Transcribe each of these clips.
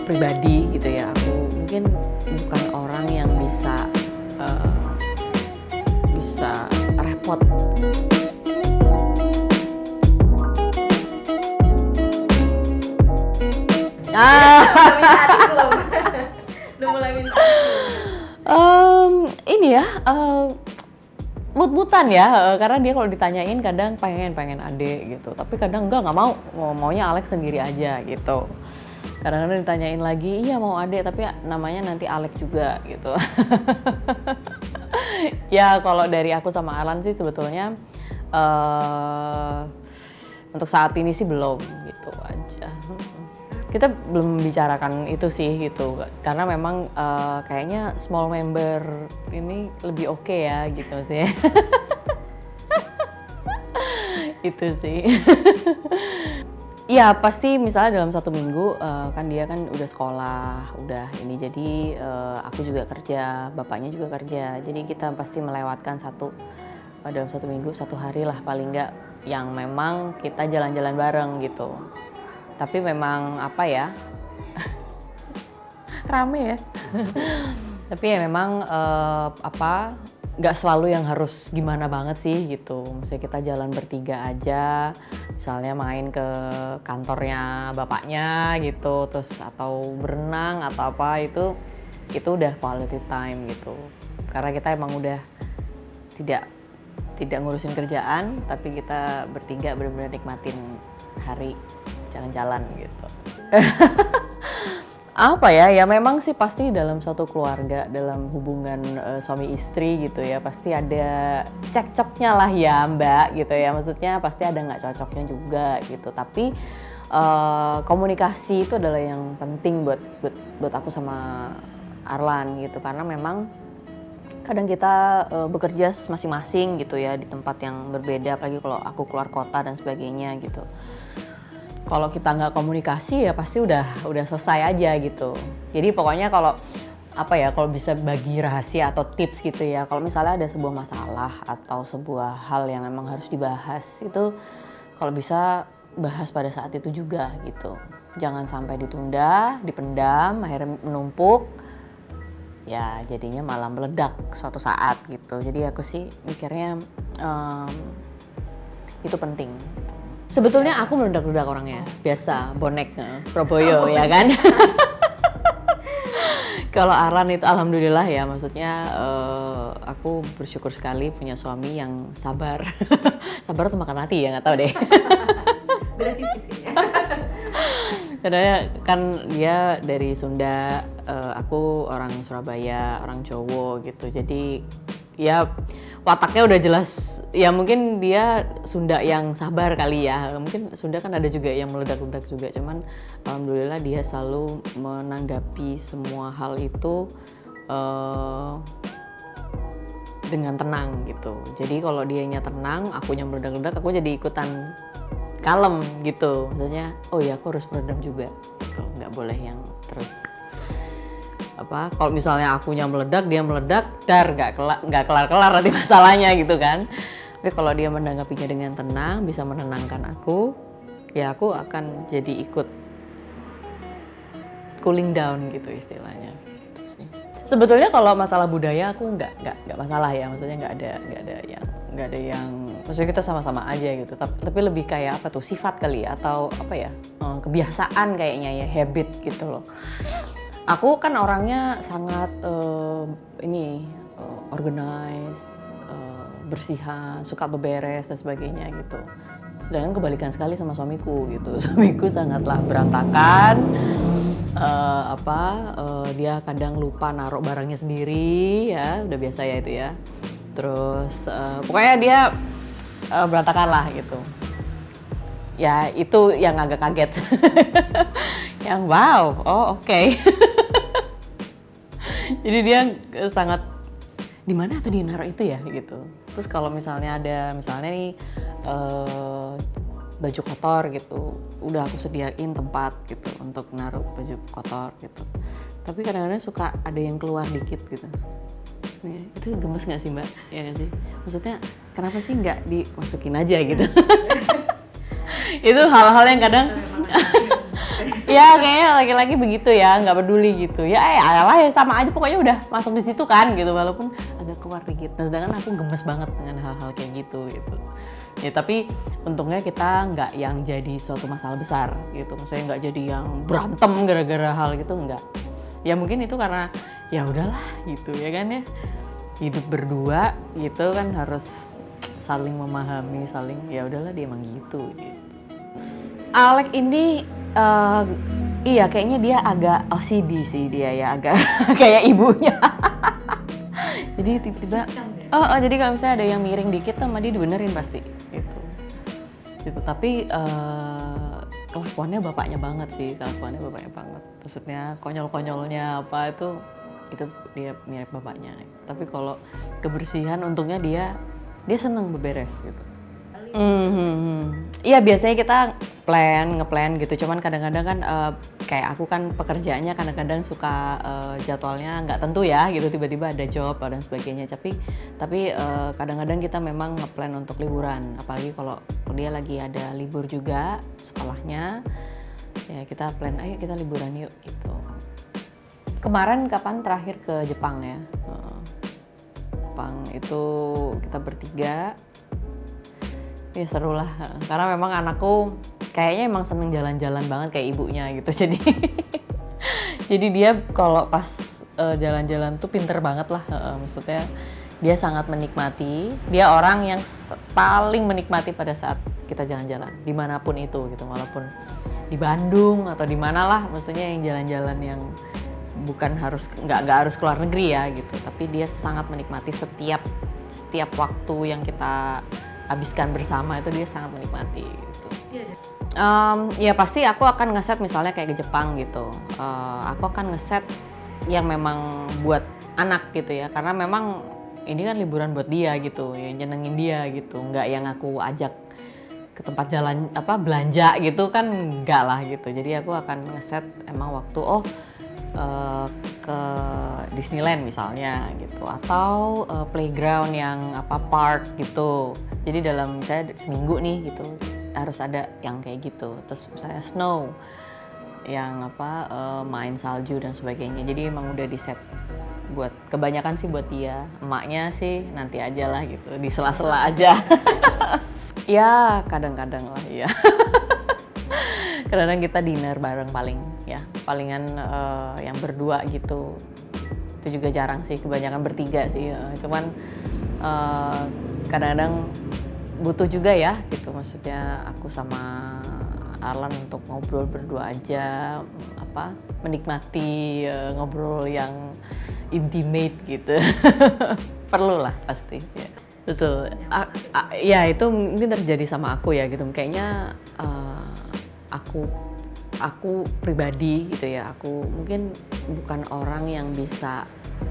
pribadi gitu ya, aku mungkin bukan orang yang bisa repot. Udah mulai minta. Ini ya, mut-mutan ya, karena dia kalau ditanyain kadang pengen adek gitu, tapi kadang nggak mau, maunya Alex sendiri aja gitu. Kadang-kadang ditanyain lagi, iya mau adek tapi namanya nanti Alex juga gitu. Ya kalau dari aku sama Alan sih sebetulnya untuk saat ini sih belum gitu aja. Kita belum membicarakan itu sih gitu, karena memang kayaknya small member ini lebih oke ya gitu sih. Itu sih. Ya pasti misalnya dalam 1 minggu kan dia kan udah sekolah, udah ini, jadi aku juga kerja, bapaknya juga kerja, jadi kita pasti melewatkan dalam 1 minggu 1 hari lah paling nggak yang memang kita jalan-jalan bareng gitu. Tapi memang apa ya, rame ya. Tapi ya memang nggak selalu yang harus gimana banget sih gitu. Misalnya kita jalan bertiga aja, misalnya main ke kantornya bapaknya gitu, terus atau berenang atau apa, itu udah quality time gitu. Karena kita emang udah tidak ngurusin kerjaan, tapi kita bertiga benar-benar nikmatin hari jalan-jalan gitu. Apa ya memang sih pasti dalam suatu keluarga, dalam hubungan suami istri gitu ya, pasti ada cekcoknya lah ya Mbak gitu ya, maksudnya pasti ada nggak cocoknya juga gitu. Tapi komunikasi itu adalah yang penting buat aku sama Arlan gitu, karena memang kadang kita bekerja masing-masing gitu ya di tempat yang berbeda, apalagi kalau aku keluar kota dan sebagainya gitu. Kalau kita nggak komunikasi ya pasti udah selesai aja gitu. Jadi pokoknya kalau bisa bagi rahasia atau tips gitu ya, kalau misalnya ada sebuah masalah atau sebuah hal yang memang harus dibahas, itu kalau bisa bahas pada saat itu juga gitu. Jangan sampai ditunda, dipendam, akhirnya menumpuk, ya jadinya malah meledak suatu saat gitu. Jadi aku sih mikirnya itu penting. Sebetulnya aku meledak-ledak orangnya, biasa, bonek Surabaya ya kan. Kalau Arlan itu alhamdulillah ya, maksudnya aku bersyukur sekali punya suami yang sabar. Sabar tuh makan hati ya, nggak tahu deh. Beda tipis kayaknya. Karena kan dia dari Sunda, aku orang Surabaya, orang Jawa gitu, jadi ya wataknya udah jelas. Ya mungkin dia Sunda yang sabar kali ya, mungkin Sunda kan ada juga yang meledak-ledak juga, cuman alhamdulillah dia selalu menanggapi semua hal itu dengan tenang gitu. Jadi kalau dianya tenang, akunya meledak-ledak, aku jadi ikutan kalem gitu. Maksudnya, oh ya aku harus meredam juga gitu, nggak boleh yang terus kalau misalnya akunya meledak, dia meledak, nggak kelar nanti masalahnya gitu kan. Tapi kalau dia menanggapinya dengan tenang, bisa menenangkan aku, ya aku akan jadi ikut cooling down gitu istilahnya. Sebetulnya kalau masalah budaya aku nggak masalah ya, maksudnya nggak ada yang maksudnya kita sama-sama aja gitu. Tapi lebih kayak apa tuh, sifat kali ya, atau kebiasaan kayaknya ya, habit gitu loh. Aku kan orangnya sangat organize, bersihan, suka beberes dan sebagainya gitu. Sedangkan kebalikan sekali sama suamiku gitu. Suamiku sangatlah berantakan. Dia kadang lupa naruh barangnya sendiri ya, udah biasa ya itu ya. Terus pokoknya dia berantakan lah gitu. Ya itu yang agak kaget. Yang wow, oh oke. Jadi dia sangat, di mana tadi naruh itu ya gitu. Terus kalau misalnya nih baju kotor gitu, udah aku sediain tempat gitu untuk naruh baju kotor gitu. Tapi kadang-kadang suka ada yang keluar dikit gitu. Ya, itu gemes nggak sih Mbak? Ya nggak sih? Maksudnya kenapa sih nggak dimasukin aja gitu? Itu hal-hal yang kadang Ya kayaknya laki-laki begitu ya, nggak peduli gitu. Ya ayolah ya sama aja pokoknya udah masuk di situ kan gitu, walaupun agak keluar dikit. Nah sedangkan aku gemes banget dengan hal-hal kayak gitu. Ya tapi untungnya kita nggak yang jadi suatu masalah besar gitu. Maksudnya nggak jadi yang berantem gara-gara hal gitu, nggak. Ya mungkin itu karena ya udahlah gitu ya kan ya. Hidup berdua gitu kan harus saling memahami, saling ya udahlah dia emang gitu. Alek ini iya kayaknya dia agak OCD sih dia ya, agak kayak ibunya. Jadi tiba-tiba jadi kalau misalnya ada yang miring dikit sama dia dibenerin pasti gitu. Tapi kelakuannya bapaknya banget sih, maksudnya konyol-konyolnya apa itu dia mirip bapaknya. Tapi kalau kebersihan untungnya dia seneng beberes gitu. Iya biasanya kita ngeplan gitu, cuman kadang-kadang kan kayak aku kan pekerjaannya kadang-kadang suka jadwalnya nggak tentu ya gitu, tiba-tiba ada job dan sebagainya. Tapi kadang-kadang kita memang ngeplan untuk liburan, apalagi kalau dia lagi ada libur juga sekolahnya, ya kita plan ayo kita liburan yuk gitu. Kemarin kapan terakhir ke Jepang ya? Jepang itu kita bertiga. Ya seru lah, karena memang anakku kayaknya emang seneng jalan-jalan banget kayak ibunya gitu. Jadi dia kalau pas jalan-jalan tuh pinter banget lah, maksudnya dia sangat menikmati. Dia orang yang paling menikmati pada saat kita jalan-jalan dimanapun itu gitu, walaupun di Bandung atau di mana lah, maksudnya yang jalan-jalan yang bukan nggak harus keluar negeri ya gitu. Tapi dia sangat menikmati setiap waktu yang kita habiskan bersama, itu dia sangat menikmati gitu. Ya pasti aku akan ngeset misalnya kayak ke Jepang gitu. Aku akan ngeset yang memang buat anak gitu ya, karena memang ini kan liburan buat dia gitu, ya nyenengin dia gitu. Nggak yang aku ajak ke tempat jalan belanja gitu kan, enggak lah gitu. Jadi aku akan ngeset emang waktu ke Disneyland misalnya gitu, atau playground yang park gitu. Jadi dalam misalnya seminggu nih gitu harus ada yang kayak gitu. Terus misalnya snow yang main salju dan sebagainya. Jadi emang udah di set buat kebanyakan sih buat dia. Emaknya sih nanti aja lah gitu, di sela-sela aja. Ya kadang-kadang lah ya. Kadang-kadang kita dinner bareng palingan yang berdua gitu. Itu juga jarang sih, kebanyakan bertiga sih. Cuman kadang-kadang butuh juga ya gitu, maksudnya aku sama Arlan untuk ngobrol berdua aja, menikmati ngobrol yang intimate gitu. Perlu lah pasti ya. Betul. Ya itu mungkin terjadi sama aku ya gitu. Kayaknya aku pribadi gitu ya, aku mungkin bukan orang yang bisa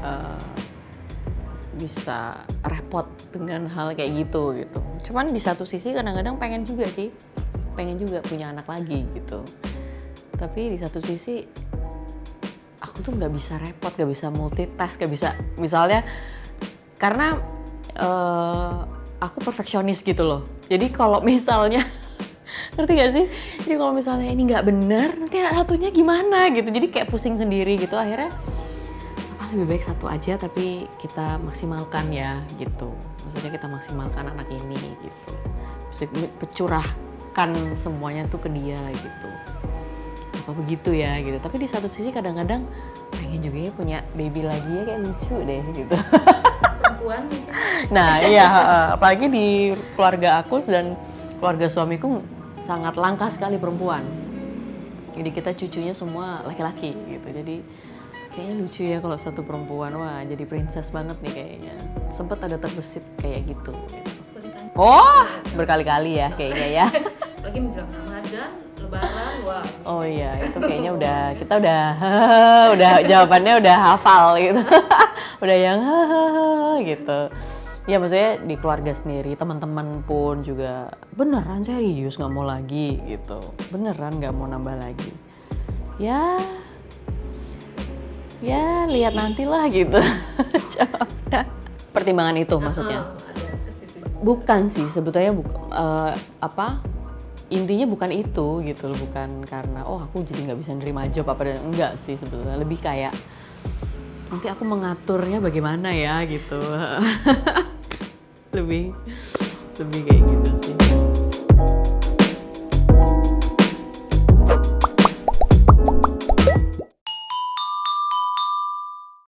repot dengan hal kayak gitu. Cuman di satu sisi kadang-kadang pengen juga punya anak lagi gitu. Tapi di satu sisi aku tuh nggak bisa repot, nggak bisa multitask, nggak bisa misalnya karena aku perfeksionis gitu loh. Jadi kalau misalnya ngerti gak sih? Jadi kalau misalnya ini nggak bener, nanti satunya gimana gitu. Jadi kayak pusing sendiri gitu. Akhirnya lebih baik satu aja tapi kita maksimalkan ya gitu. Maksudnya kita maksimalkan anak ini gitu. Curahkan semuanya tuh ke dia gitu. Apa begitu ya gitu. Tapi di satu sisi kadang-kadang pengen juga ya punya baby lagi ya, kayak lucu deh gitu. Perempuan mungkin. Nah iya, apalagi di keluarga aku dan keluarga suamiku sangat langka sekali perempuan. Jadi kita cucunya semua laki-laki gitu. Jadi kayaknya lucu ya kalau satu perempuan, wah jadi princess banget nih kayaknya. Sempet ada terbesit kayak gitu. Oh, berkali-kali ya kayaknya ya. Lagi menjelang Ramadan, Lebaran, wah. Oh iya, itu kayaknya kita udah jawabannya udah hafal gitu. Udah yang gitu. Ya maksudnya di keluarga sendiri, teman-teman pun juga beneran serius nggak mau lagi gitu. Beneran nggak mau nambah lagi. Ya lihat nantilah gitu. Jawabnya. Pertimbangan itu maksudnya. Bukan sih sebetulnya intinya bukan itu gitu loh, bukan karena oh aku jadi nggak bisa nerima job apa enggak sih sebetulnya, lebih kayak nanti aku mengaturnya bagaimana ya gitu. lebih kayak gitu sih.